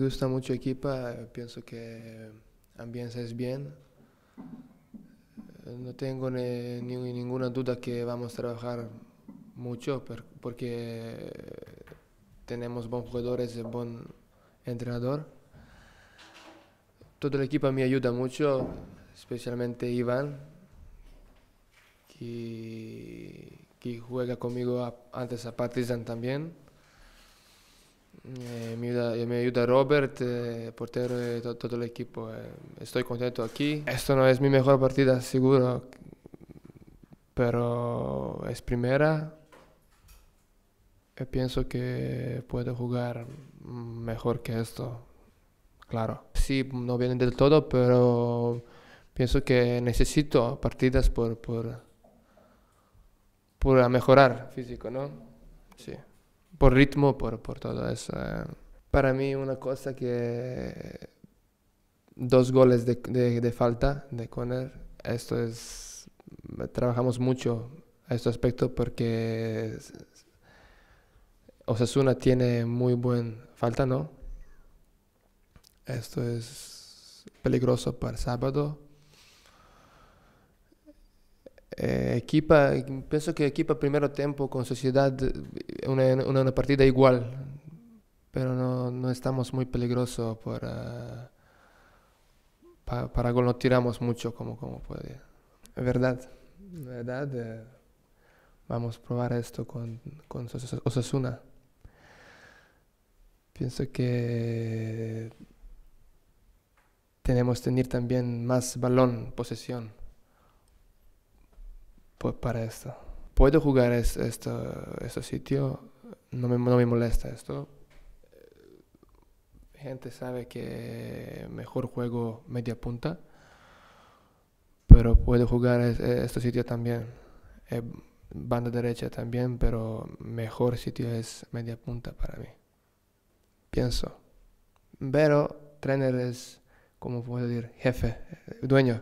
gusta mucho equipa, pienso que ambiente es bien. No tengo ninguna duda que vamos a trabajar mucho porque tenemos buenos jugadores y buen entrenador. Todo el equipo me ayuda mucho, especialmente Iván, que juega conmigo antes a Partizan también. Me ayuda Robert, portero de todo el equipo. Estoy contento aquí. Esto no es mi mejor partida, seguro, pero es primera. Pienso que puedo jugar mejor que esto, claro. Sí, no viene del todo, pero pienso que necesito partidas por mejorar físico, ¿no? Sí. Por ritmo, por todo eso. Para mí una cosa que 2 goles de falta de corner, esto es, trabajamos mucho a este aspecto porque Osasuna tiene muy buen falta, ¿no? Esto es peligroso para sábado. Pienso que equipa primero tiempo con Sociedad una partida igual, pero no estamos muy peligrosos para gol, no tiramos mucho como puede. Es verdad, vamos a probar esto con Osasuna. Pienso que tenemos que tener también más balón, posesión para esto. Puedo jugar este sitio, no me molesta esto. Gente sabe que mejor juego media punta, pero puedo jugar este sitio también. Banda derecha también, pero mejor sitio es media punta para mí. Pienso. Pero trainer es, como puedo decir, jefe, dueño.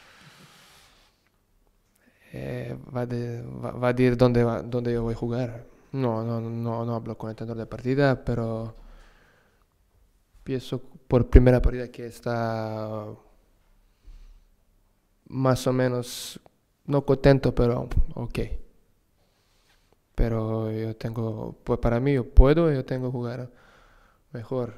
Va a decir dónde yo voy a jugar. No hablo con el entrenador de partida, pero pienso por primera partida que está más o menos, no contento, pero ok. Pero pues para mí yo tengo que jugar mejor.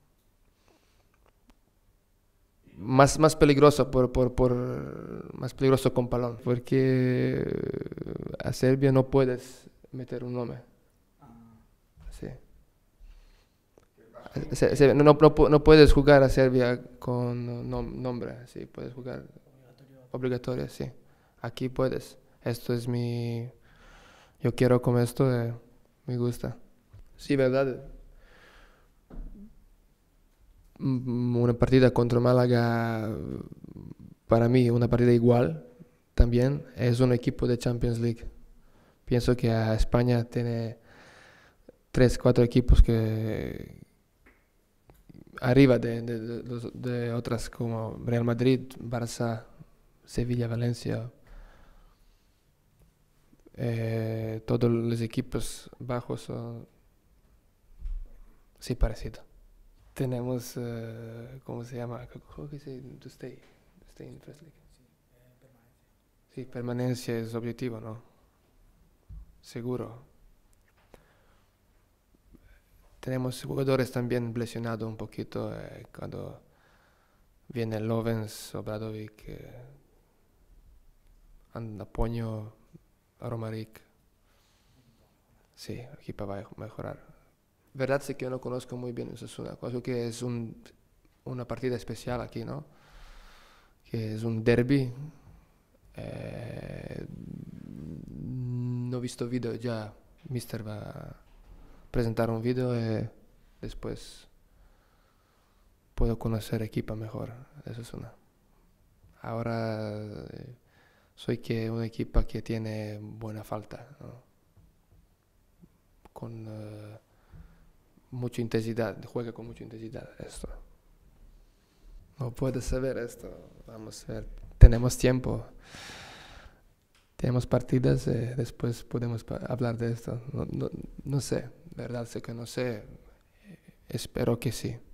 Más peligroso más peligroso con balón, porque a Serbia no puedes meter un nombre. Sí. No puedes jugar a Serbia con nombre, sí, puedes jugar obligatorio, sí. Aquí puedes. Esto es yo quiero con esto, me gusta. Sí, verdad. Una partida contra Málaga, para mí, una partida igual también. Es un equipo de Champions League. Pienso que a España tiene 3, 4 equipos que arriba de otras como Real Madrid, Barça, Sevilla, Valencia. Todos los equipos bajos son sí parecidos. Tenemos, ¿cómo se llama? ¿Cómo que se to stay in First League? Sí, permanencia es objetivo, ¿no? Seguro. Tenemos jugadores también lesionados un poquito cuando viene Lovens, Obradovic, apoyo a Romaric. Sí, el equipo va a mejorar. Verdad sí que yo no conozco muy bien Osasuna. Conozco que es una partida especial aquí, ¿no? Que es un derby. No he visto vídeo ya. Mister va a presentar un vídeo y después puedo conocer equipo mejor. Eso es una. Ahora soy que un equipo que tiene buena falta, ¿no? Con mucha intensidad, juega con mucha intensidad esto. No puedes saber esto. Vamos a ver. Tenemos tiempo. Tenemos partidas, después podemos hablar de esto. No sé, verdad sé que no sé. Espero que sí.